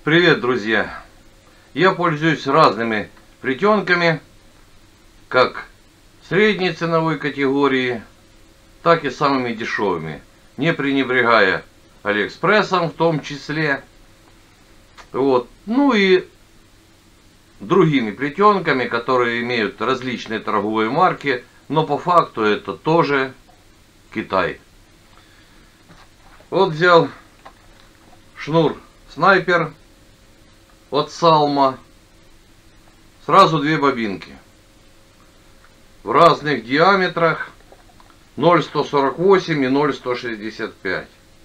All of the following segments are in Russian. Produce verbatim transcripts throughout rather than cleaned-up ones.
Привет, друзья! Я пользуюсь разными плетенками, как средней ценовой категории, так и самыми дешевыми, не пренебрегая Алиэкспрессом в том числе. Вот. Ну и другими плетенками, которые имеют различные торговые марки, но по факту это тоже Китай. Вот взял шнур снайпер от Салма. Сразу две бобинки в разных диаметрах ноль сто сорок восемь и ноль сто шестьдесят пять.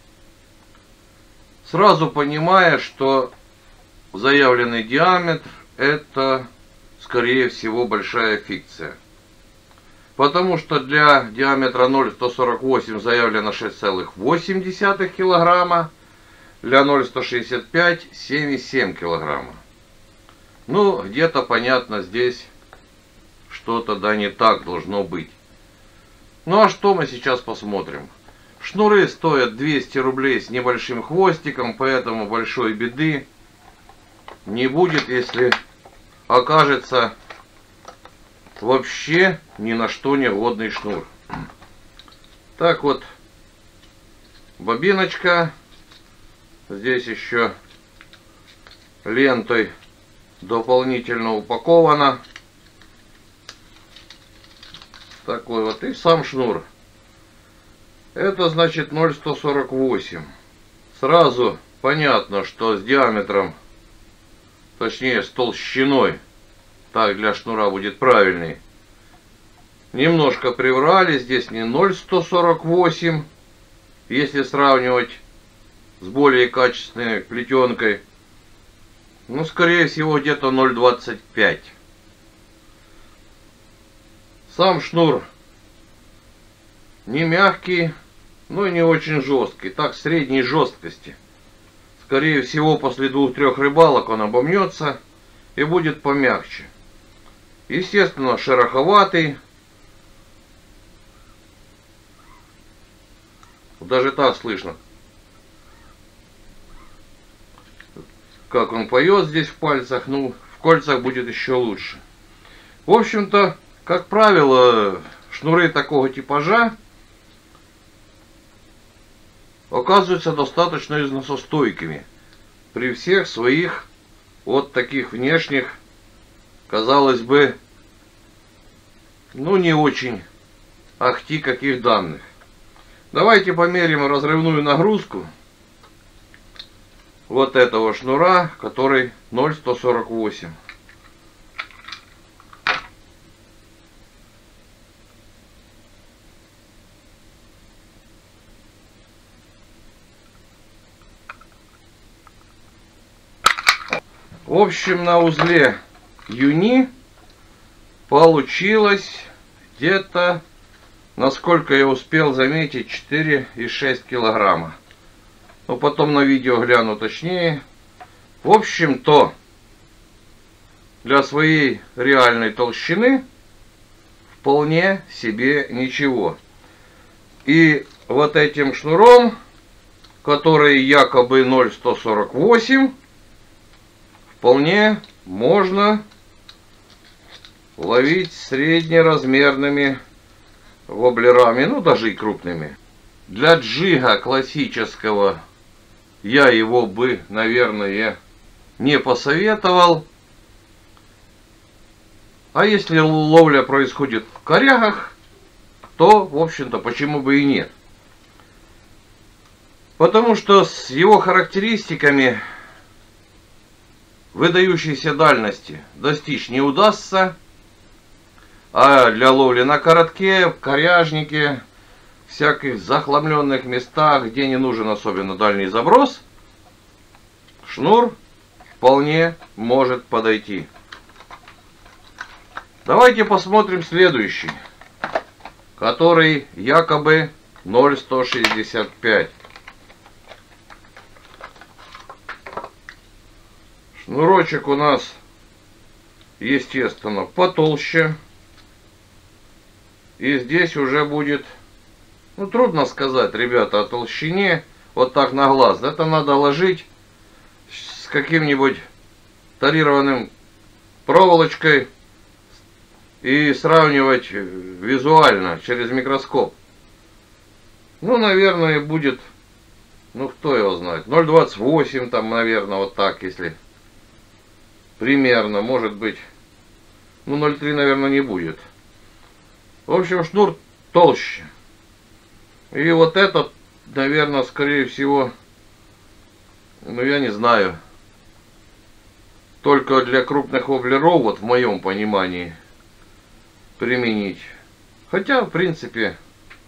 Сразу понимая, что заявленный диаметр это скорее всего большая фикция. Потому что для диаметра ноль сто сорок восемь заявлено шесть целых восемь десятых килограмма, для ноль сто шестьдесят пять семь и семь килограмма. Ну, где-то понятно, здесь что-то да не так должно быть. Ну а что мы сейчас посмотрим? Шнуры стоят двести рублей с небольшим хвостиком, поэтому большой беды не будет, если окажется вообще ни на что не годный шнур. Так вот, бобиночка. Здесь еще лентой дополнительно упакована. Такой вот. И сам шнур. Это значит ноль сто сорок восемь. Сразу понятно, что с диаметром, точнее с толщиной, так для шнура будет правильный, немножко приврали. Здесь не ноль сто сорок восемь, если сравнивать с более качественной плетенкой. Ну, скорее всего, где-то ноль двадцать пять. Сам шнур не мягкий, но и не очень жесткий. Так, средней жесткости. Скорее всего, после двух-трех рыбалок он обомнется и будет помягче. Естественно, шероховатый. Даже так слышно, как он поет здесь в пальцах. Ну, в кольцах будет еще лучше. В общем-то, как правило, шнуры такого типажа оказываются достаточно износостойкими при всех своих вот таких внешних, казалось бы, ну не очень ахти каких данных. Давайте померим разрывную нагрузку вот этого шнура, который ноль сто сорок восемь. В общем, на узле Юни получилось где-то, насколько я успел заметить, четыре и шесть килограмма. Но потом на видео гляну точнее. В общем-то, для своей реальной толщины вполне себе ничего. И вот этим шнуром, который якобы ноль сто сорок восемь, вполне можно ловить среднеразмерными воблерами, ну даже и крупными. Для джига классического я его бы, наверное, не посоветовал. А если ловля происходит в корягах, то, в общем-то, почему бы и нет. Потому что с его характеристиками выдающейся дальности достичь не удастся. А для ловли на коротке, в коряжнике, всяких захламленных местах, где не нужен особенно дальний заброс, шнур вполне может подойти. Давайте посмотрим следующий, который якобы ноль сто шестьдесят пять. Шнурочек у нас, естественно, потолще. И здесь уже будет, ну, трудно сказать, ребята, о толщине. Вот так на глаз. Это надо ложить с каким-нибудь тарированным проволочкой и сравнивать визуально через микроскоп. Ну, наверное, будет, ну, кто его знает, ноль двадцать восемь там, наверное, вот так, если примерно, может быть. Ну, ноль три, наверное, не будет. В общем, шнур толще. И вот этот, наверное, скорее всего, ну, я не знаю, только для крупных воблеров, вот в моем понимании, применить. Хотя, в принципе,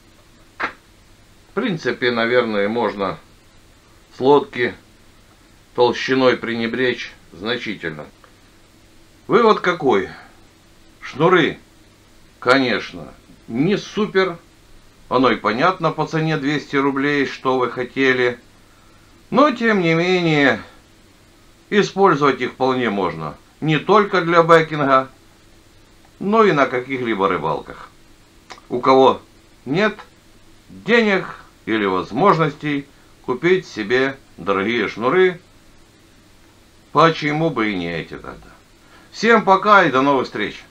в принципе, наверное, можно с лодки толщиной пренебречь значительно. Вывод какой? Шнуры, конечно, не супер. Оно и понятно по цене двести рублей, что вы хотели. Но, тем не менее, использовать их вполне можно. Не только для бэкинга, но и на каких-либо рыбалках. У кого нет денег или возможностей купить себе дорогие шнуры, почему бы и не эти тогда. Всем пока и до новых встреч!